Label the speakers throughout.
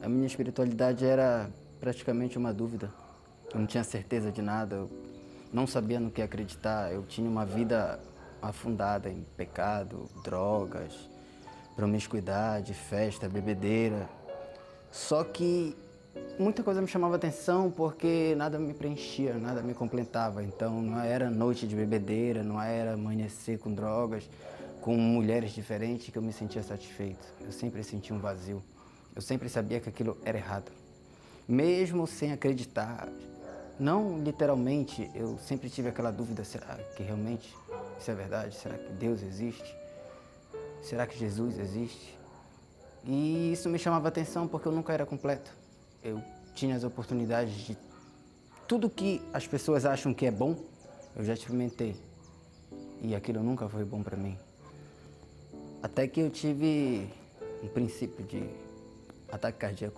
Speaker 1: A minha espiritualidade era praticamente uma dúvida. Eu não tinha certeza de nada, eu não sabia no que acreditar. Eu tinha uma vida afundada em pecado, drogas, promiscuidade, festa, bebedeira. Só que muita coisa me chamava atenção porque nada me preenchia, nada me completava. Então não era noite de bebedeira, não era amanhecer com drogas, com mulheres diferentes que eu me sentia satisfeito. Eu sempre sentia um vazio. Eu sempre sabia que aquilo era errado. Mesmo sem acreditar, não literalmente, eu sempre tive aquela dúvida, será que realmente isso é verdade? Será que Deus existe? Será que Jesus existe? E isso me chamava atenção porque eu nunca era completo. Eu tinha as oportunidades de tudo que as pessoas acham que é bom, eu já experimentei. E aquilo nunca foi bom para mim. Até que eu tive um princípio de ataque cardíaco.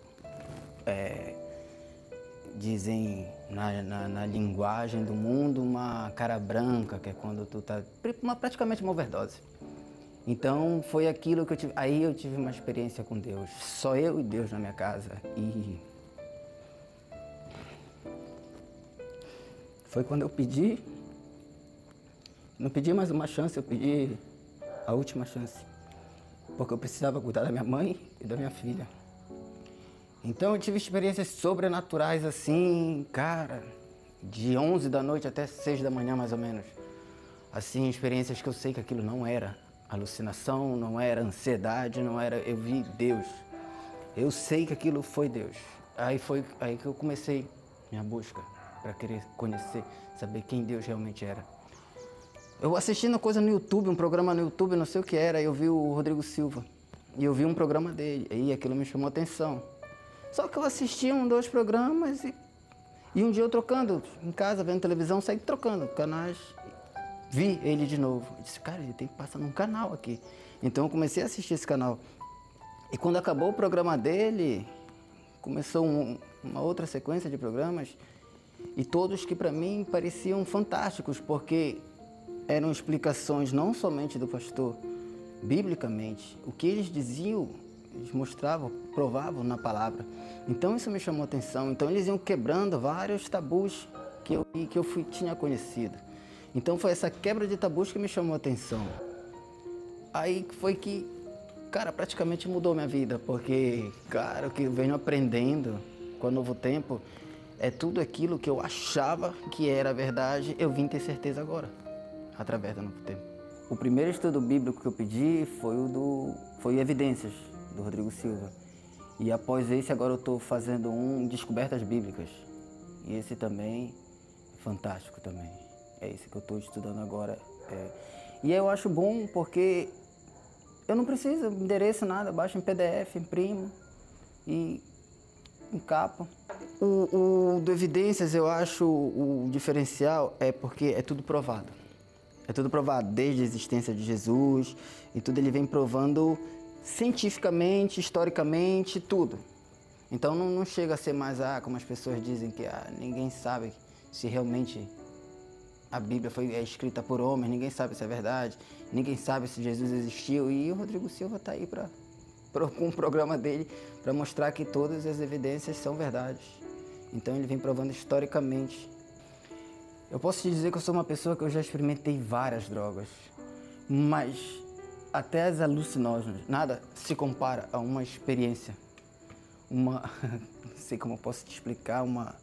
Speaker 1: Dizem na linguagem do mundo uma cara branca, que é quando tu tá praticamente uma overdose. Então foi aquilo que eu tive. Aí eu tive uma experiência com Deus. Só eu e Deus na minha casa. E foi quando eu pedi. Não pedi mais uma chance, eu pedi a última chance. Porque eu precisava cuidar da minha mãe e da minha filha. Então eu tive experiências sobrenaturais assim, cara, de 11 da noite até 6 da manhã mais ou menos. Assim, experiências que eu sei que aquilo não era alucinação, não era ansiedade, não era... Eu vi Deus. Eu sei que aquilo foi Deus. Aí foi aí que eu comecei minha busca para querer conhecer, saber quem Deus realmente era. Eu assistindo coisa no YouTube, um programa no YouTube, não sei o que era, eu vi o Rodrigo Silva. E eu vi um programa dele, e aquilo me chamou atenção. Só que eu assistia 2 programas e um dia eu trocando em casa, vendo televisão, saí trocando canais. Vi ele de novo. Eu disse, cara, ele tem que passar num canal aqui. Então eu comecei a assistir esse canal. E quando acabou o programa dele, começou uma outra sequência de programas. E todos que para mim pareciam fantásticos, porque eram explicações não somente do pastor, biblicamente. O que eles diziam, eles mostravam, provavam na palavra. Então isso me chamou a atenção. Então eles iam quebrando vários tabus que eu tinha conhecido. Então foi essa quebra de tabus que me chamou a atenção. Aí foi que, cara, praticamente mudou minha vida. Porque, cara, o que eu venho aprendendo com o Novo Tempo é tudo aquilo que eu achava que era verdade, eu vim ter certeza agora, através do Novo Tempo. O primeiro estudo bíblico que eu pedi foi Evidências, do Rodrigo Silva. E após esse, agora eu estou fazendo Descobertas Bíblicas. E esse também é fantástico também. É esse que eu estou estudando agora. E eu acho bom porque eu não preciso endereço nada, baixo em PDF, imprimo e encapo. O do Evidências, eu acho o diferencial é porque é tudo provado. É tudo provado, desde a existência de Jesus e tudo ele vem provando cientificamente, historicamente, tudo. Então não chega a ser mais, como as pessoas dizem, que ninguém sabe se realmente a Bíblia é escrita por homens, ninguém sabe se é verdade, ninguém sabe se Jesus existiu. E o Rodrigo Silva está aí com o programa dele para mostrar que todas as evidências são verdades. Então ele vem provando historicamente. Eu posso te dizer que eu sou uma pessoa que eu já experimentei várias drogas, mas até as alucinógenas, nada se compara a uma experiência, não sei como eu posso te explicar,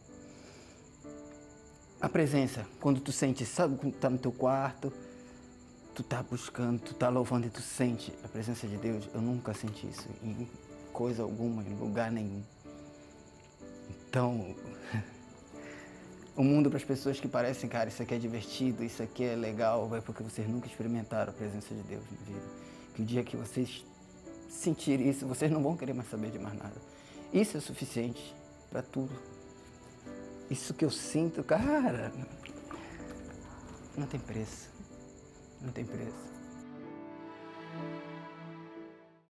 Speaker 1: a presença, quando tu sente, sabe, quando tu tá no teu quarto, tu tá buscando, tu tá louvando e tu sente a presença de Deus. Eu nunca senti isso em coisa alguma, em lugar nenhum. Então, o mundo para as pessoas que parecem, cara, isso aqui é divertido, isso aqui é legal, é porque vocês nunca experimentaram a presença de Deus na vida. Que o dia que vocês sentirem isso, vocês não vão querer mais saber de mais nada. Isso é suficiente para tudo. Isso que eu sinto, cara, não tem preço. Não tem preço.